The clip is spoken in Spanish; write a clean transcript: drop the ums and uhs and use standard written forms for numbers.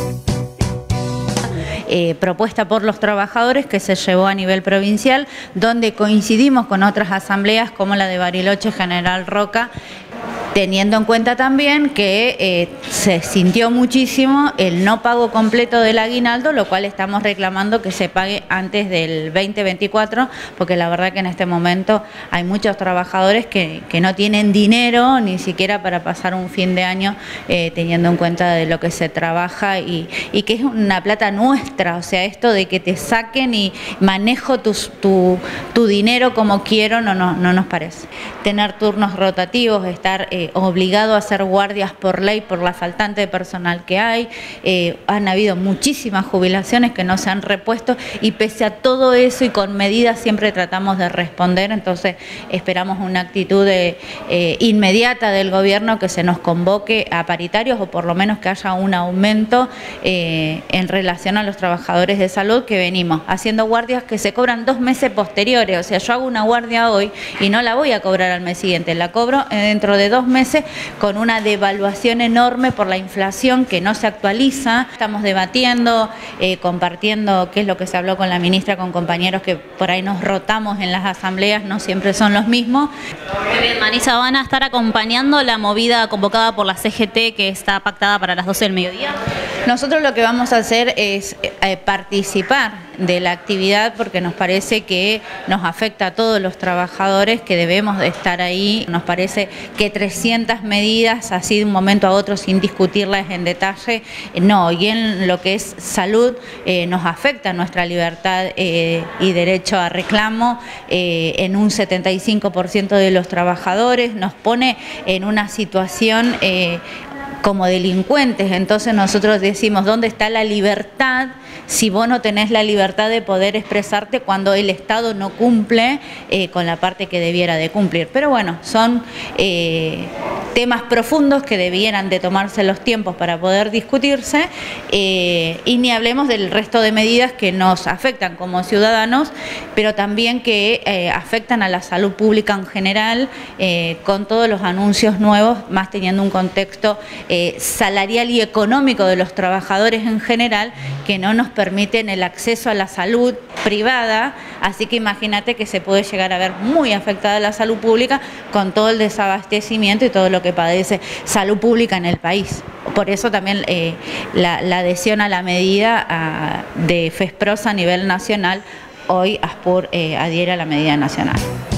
Propuesta por los trabajadores que se llevó a nivel provincial, donde coincidimos con otras asambleas como la de Bariloche, General Roca, teniendo en cuenta también que se sintió muchísimo el no pago completo del aguinaldo, lo cual estamos reclamando que se pague antes del 2024, porque la verdad que en este momento hay muchos trabajadores que no tienen dinero ni siquiera para pasar un fin de año, teniendo en cuenta de lo que se trabaja y que es una plata nuestra, o sea, esto de que te saquen y manejo tu dinero como quiero no nos parece. Tener turnos rotativos, estar obligado a hacer guardias por ley por la faltante de personal que hay, han habido muchísimas jubilaciones que no se han repuesto y pese a todo eso y con medidas siempre tratamos de responder, entonces esperamos una actitud inmediata del gobierno que se nos convoque a paritarios o por lo menos que haya un aumento en relación a los trabajadores de salud que venimos haciendo guardias que se cobran 2 meses posteriores, o sea, yo hago una guardia hoy y no la voy a cobrar al mes siguiente, la cobro dentro de 2 meses con una devaluación enorme por la inflación que no se actualiza. Estamos debatiendo, compartiendo qué es lo que se habló con la ministra, con compañeros que por ahí nos rotamos en las asambleas, no siempre son los mismos. Muy bien, Marisa, ¿van a estar acompañando la movida convocada por la CGT que está pactada para las 12 del mediodía? Nosotros lo que vamos a hacer es participar de la actividad porque nos parece que nos afecta a todos los trabajadores que debemos de estar ahí. Nos parece que 300 medidas así de un momento a otro sin discutirlas en detalle, no, y en lo que es salud nos afecta nuestra libertad y derecho a reclamo en un 75% de los trabajadores, nos pone en una situación como delincuentes, entonces nosotros decimos, ¿dónde está la libertad si vos no tenés la libertad de poder expresarte cuando el Estado no cumple con la parte que debiera de cumplir? Pero bueno, son temas profundos que debieran de tomarse los tiempos para poder discutirse y ni hablemos del resto de medidas que nos afectan como ciudadanos, pero también que afectan a la salud pública en general, con todos los anuncios nuevos, más teniendo un contexto salarial y económico de los trabajadores en general que no nos permiten el acceso a la salud privada, así que imagínate que se puede llegar a ver muy afectada la salud pública con todo el desabastecimiento y todo lo que padece salud pública en el país. Por eso también la adhesión a la medida de FESPROS a nivel nacional, hoy ASPUR adhiere a la medida nacional.